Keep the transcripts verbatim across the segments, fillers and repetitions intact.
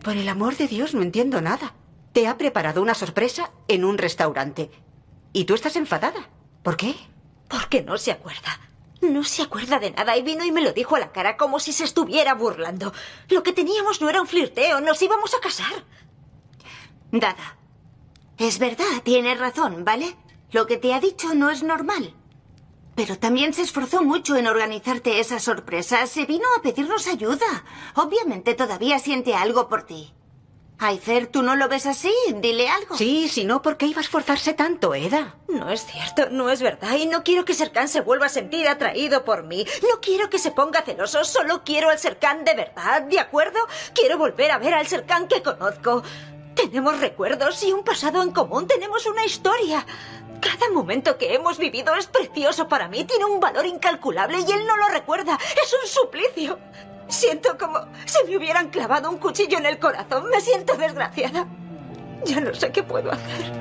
Por el amor de Dios, no entiendo nada. Te ha preparado una sorpresa en un restaurante. Y tú estás enfadada. ¿Por qué? Porque no se acuerda. No se acuerda de nada y vino y me lo dijo a la cara como si se estuviera burlando. Lo que teníamos no era un flirteo, nos íbamos a casar. Dada, es verdad, tienes razón, ¿vale? Lo que te ha dicho no es normal. Pero también se esforzó mucho en organizarte esa sorpresa. Se vino a pedirnos ayuda. Obviamente todavía siente algo por ti. Aizer, ¿tú no lo ves así? Dile algo. Sí, si no, ¿por qué iba a esforzarse tanto, Eda? No es cierto, no es verdad. Y no quiero que Serkan se vuelva a sentir atraído por mí. No quiero que se ponga celoso. Solo quiero al Serkan de verdad, ¿de acuerdo? Quiero volver a ver al Serkan que conozco. Tenemos recuerdos y un pasado en común. Tenemos una historia. Cada momento que hemos vivido es precioso para mí. Tiene un valor incalculable y él no lo recuerda. Es un suplicio. Siento como si me hubieran clavado un cuchillo en el corazón. Me siento desgraciada. Ya no sé qué puedo hacer.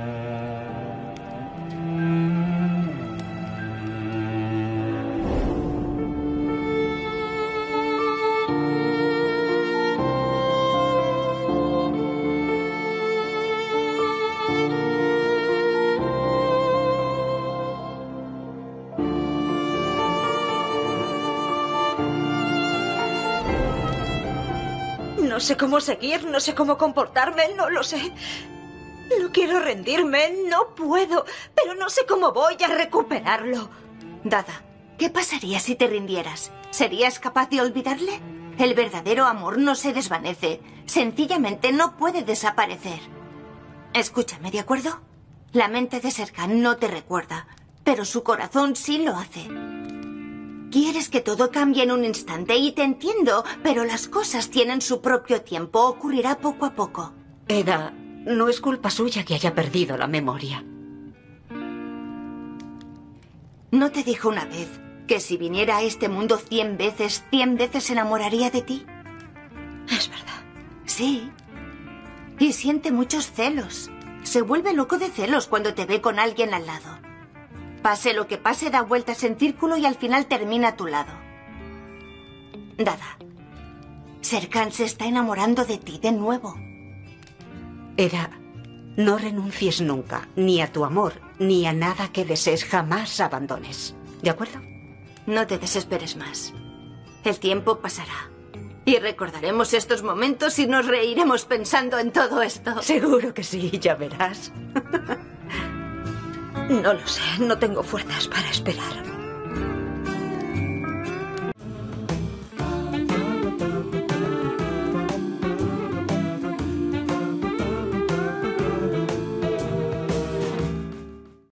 No sé cómo seguir, no sé cómo comportarme, no lo sé. No quiero rendirme, no puedo, pero no sé cómo voy a recuperarlo. Dada, ¿qué pasaría si te rindieras? ¿Serías capaz de olvidarle? El verdadero amor no se desvanece, sencillamente no puede desaparecer. Escúchame, ¿de acuerdo? La mente de Serkan no te recuerda, pero su corazón sí lo hace. Quieres que todo cambie en un instante y te entiendo, pero las cosas tienen su propio tiempo. Ocurrirá poco a poco. Eda, no es culpa suya que haya perdido la memoria. ¿No te dijo una vez que si viniera a este mundo cien veces, cien veces se enamoraría de ti? Es verdad. Sí. Y siente muchos celos. Se vuelve loco de celos cuando te ve con alguien al lado. Pase lo que pase, da vueltas en círculo y al final termina a tu lado. Dada, Serkan se está enamorando de ti de nuevo. Eda, no renuncies nunca, ni a tu amor, ni a nada que desees. Jamás abandones. ¿De acuerdo? No te desesperes más. El tiempo pasará. Y recordaremos estos momentos y nos reiremos pensando en todo esto. Seguro que sí, ya verás. No lo sé, no tengo fuerzas para esperar.